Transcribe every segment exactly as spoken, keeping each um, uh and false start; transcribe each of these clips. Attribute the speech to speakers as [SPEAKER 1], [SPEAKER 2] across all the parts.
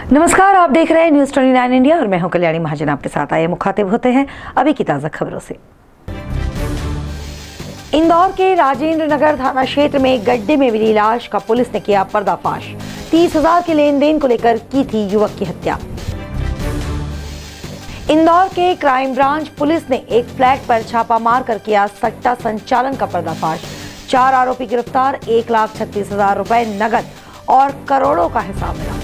[SPEAKER 1] नमस्कार, आप देख रहे हैं न्यूज़ उनतीस इंडिया और मैं हूं कल्याणी महाजन आपके साथ। आइए मुखातिब होते हैं अभी की ताज़ा खबरों से। इंदौर के राजेंद्र नगर थाना क्षेत्र में गड्ढे में मिली लाश का पुलिस ने किया पर्दाफाश। तीस हजार के लेन देन को लेकर की थी युवक की हत्या। इंदौर के क्राइम ब्रांच पुलिस ने एक फ्लैट पर छापा मार कर किया सट्टा संचालन का पर्दाफाश। चार आरोपी गिरफ्तार, एक लाख छत्तीस हजार रुपए नगद और करोड़ों का हिसाब मिला।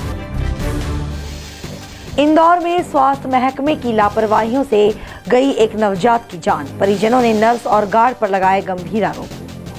[SPEAKER 1] इंदौर में स्वास्थ्य महकमे की लापरवाहियों से गई एक नवजात की जान। परिजनों ने नर्स और गार्ड पर लगाए गंभीर आरोप।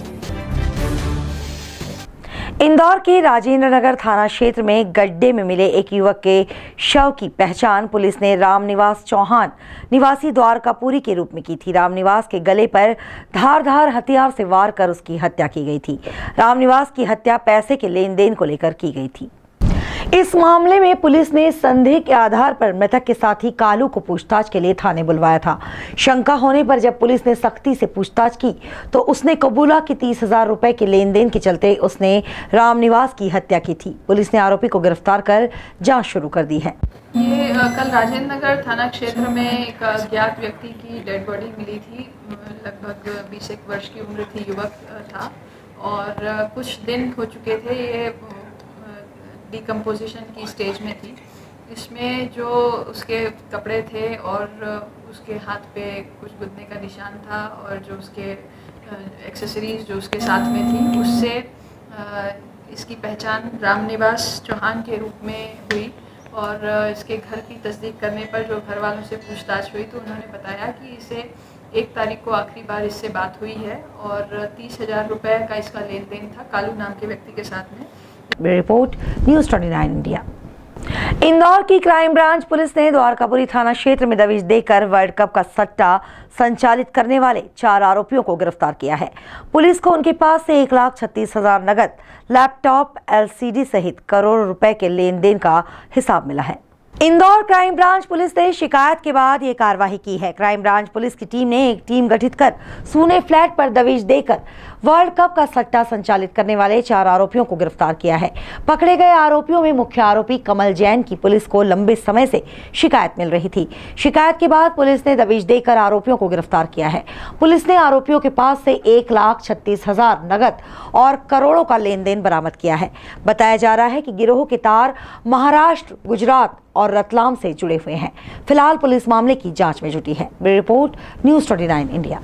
[SPEAKER 1] इंदौर के राजेंद्र नगर थाना क्षेत्र में गड्ढे में मिले एक युवक के शव की पहचान पुलिस ने रामनिवास चौहान निवासी द्वारकापुरी के रूप में की थी। रामनिवास के गले पर धारदार हथियार से वार कर उसकी हत्या की गई थी। रामनिवास की हत्या पैसे के लेन देन को लेकर की गई थी। इस मामले में पुलिस ने संदेह के आधार पर मृतक के साथी कालू को पूछताछ के लिए थाने बुलवाया था। शंका होने पर जब पुलिस ने सख्ती से पूछताछ की तो उसने कबूला कि तीस हजार रुपए के लेन देन के चलते उसने रामनिवास की हत्या की थी। पुलिस ने आरोपी को गिरफ्तार कर जांच शुरू कर दी है।
[SPEAKER 2] ये कल राजेंद्र नगर थाना क्षेत्र में एक अज्ञात व्यक्ति की डेड बॉडी मिली थी। लगभग बीस एक वर्ष की उम्र थी, युवक था और कुछ दिन हो चुके थे। ये डिकम्पोजिशन की स्टेज में थी। इसमें जो उसके कपड़े थे और उसके हाथ पे कुछ गुदने का निशान था और जो उसके एक्सेसरीज जो उसके साथ में थी, उससे इसकी पहचान रामनिवास चौहान के रूप में हुई। और इसके घर की तस्दीक करने पर जो घर वालों से पूछताछ हुई तो उन्होंने बताया कि इसे एक तारीख को आखिरी बार इससे बात हुई है और तीस हजार रुपये का इसका लेन देन था कालू नाम के व्यक्ति के साथ में।
[SPEAKER 1] रिपोर्ट न्यूज़ उनतीस इंडिया। इंदौर की क्राइम ब्रांच पुलिस ने द्वारकापुरी थाना क्षेत्र में दबिश देकर वर्ल्ड कप का सट्टा संचालित करने वाले चार आरोपियों को गिरफ्तार किया है। पुलिस को उनके पास से एक लाख छत्तीस हजार नगद, लैपटॉप, एलसीडी सहित करोड़ों रुपए के लेन देन का हिसाब मिला है। इंदौर क्राइम ब्रांच पुलिस ने शिकायत के बाद ये कार्रवाई की है। क्राइम ब्रांच पुलिस की टीम ने एक टीम गठित कर सूने फ्लैट पर दबिश देकर वर्ल्ड कप का सट्टा संचालित करने वाले चार आरोपियों को गिरफ्तार किया है। पकड़े गए आरोपियों में मुख्य आरोपी कमल जैन की पुलिस को लंबे समय से शिकायत मिल रही थी। शिकायत के बाद पुलिस ने दबिश देकर आरोपियों को गिरफ्तार किया है। पुलिस ने आरोपियों के पास से एक लाख छत्तीस हजार नगद और करोड़ों का लेन देन बरामद किया है। बताया जा रहा है कि गिरोह के तार महाराष्ट्र, गुजरात और रतलाम से जुड़े हुए हैं। फिलहाल पुलिस मामले की जांच में जुटी है। रिपोर्ट न्यूज़ उनतीस इंडिया।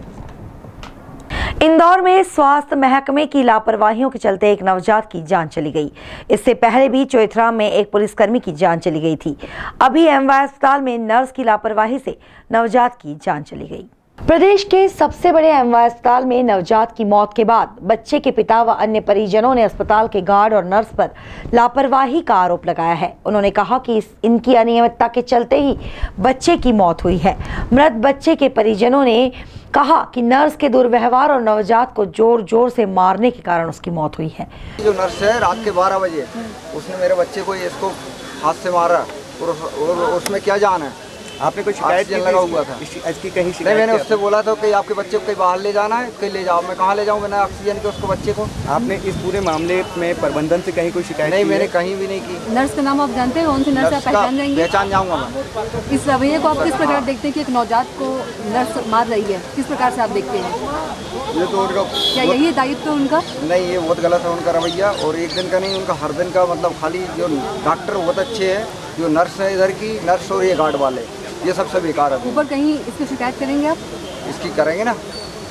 [SPEAKER 1] इंदौर में स्वास्थ्य महकमे की लापरवाहियों के चलते एक नवजात की जान चली गई। इससे पहले भी चोइथरा में एक पुलिसकर्मी की जान चली गई थी। अभी एमवाय अस्पताल में नर्स की लापरवाही से नवजात की जान चली गई। प्रदेश के सबसे बड़े एमवाय अस्पताल में नवजात की मौत के बाद बच्चे के पिता व अन्य परिजनों ने अस्पताल के गार्ड और नर्स पर लापरवाही का आरोप लगाया है। उन्होंने कहा कि इस, इनकी अनियमितता के चलते ही बच्चे की मौत हुई है। मृत बच्चे के परिजनों ने कहा कि नर्स के दुर्व्यवहार और नवजात को जोर जोर से मारने के कारण उसकी मौत हुई है।
[SPEAKER 3] जो नर्स है रात के बारह बजे उसने मेरे बच्चे को इसको हाथ से मारा और उसमें क्या जान है।
[SPEAKER 4] आपने कोई शिकायत
[SPEAKER 3] लगा हुआ था
[SPEAKER 4] इसकी कहीं शिकायत?
[SPEAKER 3] नहीं, मैंने उससे बोला था कि आपके बच्चे को कहीं बाहर ले जाना है, कहीं ले जाओ। मैं कहाँ ले जाऊँ मैंने ऑक्सीजन के उसको बच्चे को।
[SPEAKER 4] आपने इस पूरे मामले में प्रबंधन से कहीं कोई शिकायत?
[SPEAKER 3] नहीं, मैंने कहीं भी नहीं की।
[SPEAKER 5] नर्स का नाम आप जानते हैं? कौन सी नर्स आप पहचान जाएंगे?
[SPEAKER 3] पहचान जाऊँगा मैं।
[SPEAKER 5] इस रवैये को आप किस प्रकार देखते हैं कि एक नवजात को नर्स मार रही है, किस प्रकार से आप देखते हैं?
[SPEAKER 3] ये तो उनका
[SPEAKER 5] क्या यही दायित्व उनका?
[SPEAKER 3] नहीं, ये बहुत गलत है उनका रवैया। और एक दिन का नहीं, उनका हर दिन का मतलब खाली जो डॉक्टर बहुत अच्छे हैं, जो नर्स है इधर की नर्स और ये गार्ड वाले, ये सबसे बेकार है।
[SPEAKER 5] ऊपर कहीं इसकी शिकायत करेंगे आप? इसकी
[SPEAKER 3] करेंगे ना,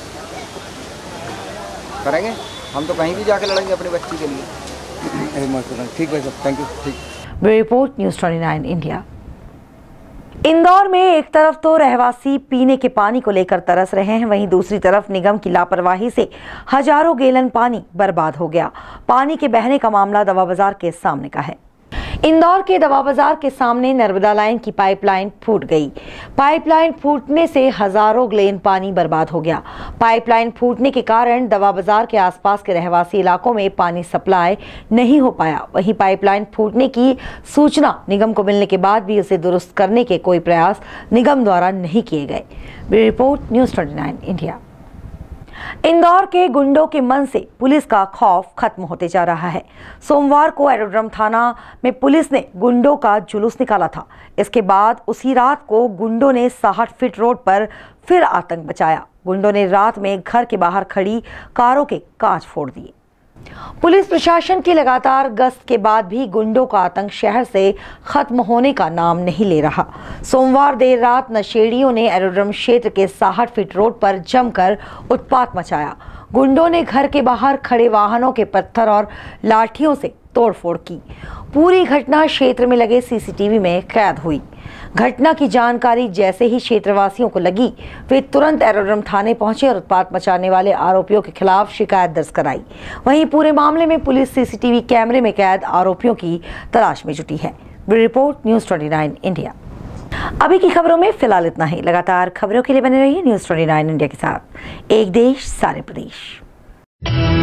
[SPEAKER 3] करेंगे। हम तो कहीं भी जाके लड़ेंगे अपने बच्ची के लिए।
[SPEAKER 4] ठीक है सर, थैंक यू।
[SPEAKER 1] ठीक। रिपोर्ट न्यूज़ उनतीस इंडिया। इंदौर में एक तरफ तो रहवासी पीने के पानी को लेकर तरस रहे हैं, वहीं दूसरी तरफ निगम की लापरवाही से हजारों गैलन पानी बर्बाद हो गया। पानी के बहने का मामला दवा बाजार के सामने का है। इंदौर के दवा बाजार के सामने नर्मदा लाइन की पाइपलाइन फूट गई। पाइपलाइन फूटने से हजारों गैलन पानी बर्बाद हो गया। पाइपलाइन फूटने के कारण दवा बाजार के आसपास के रहवासी इलाकों में पानी सप्लाई नहीं हो पाया। वहीं पाइपलाइन फूटने की सूचना निगम को मिलने के बाद भी उसे दुरुस्त करने के कोई प्रयास निगम द्वारा नहीं किए गए। रिपोर्ट न्यूज़ उनतीस इंडिया। इंदौर के गुंडों के मन से पुलिस का खौफ खत्म होते जा रहा है। सोमवार को एरोड्रम थाना में पुलिस ने गुंडों का जुलूस निकाला था। इसके बाद उसी रात को गुंडों ने साठ फीट रोड पर फिर आतंक मचाया। गुंडों ने रात में घर के बाहर खड़ी कारों के कांच फोड़ दिए। पुलिस प्रशासन की लगातार गश्त के बाद भी गुंडों का आतंक शहर से खत्म होने का नाम नहीं ले रहा। सोमवार देर रात नशेड़ियों ने एरोड्रम क्षेत्र के साठ फीट रोड पर जमकर उत्पात मचाया। गुंडों ने घर के बाहर खड़े वाहनों के पत्थर और लाठियों से तोड़फोड़ की। पूरी घटना क्षेत्र में लगे सीसीटीवी में कैद हुई। घटना की जानकारी जैसे ही क्षेत्रवासियों को लगी, वे तुरंत एरोड्रम थाने पहुंचे और उत्पात मचाने वाले आरोपियों के खिलाफ शिकायत दर्ज कराई। वहीं पूरे मामले में पुलिस सीसीटीवी कैमरे में कैद आरोपियों की तलाश में जुटी है। ब्यूरो रिपोर्ट, न्यूज़ उनतीस इंडिया। अभी की खबरों में फिलहाल इतना ही। लगातार खबरों के लिए बने रहिए न्यूज़ उनतीस इंडिया के साथ। एक देश, सारे प्रदेश।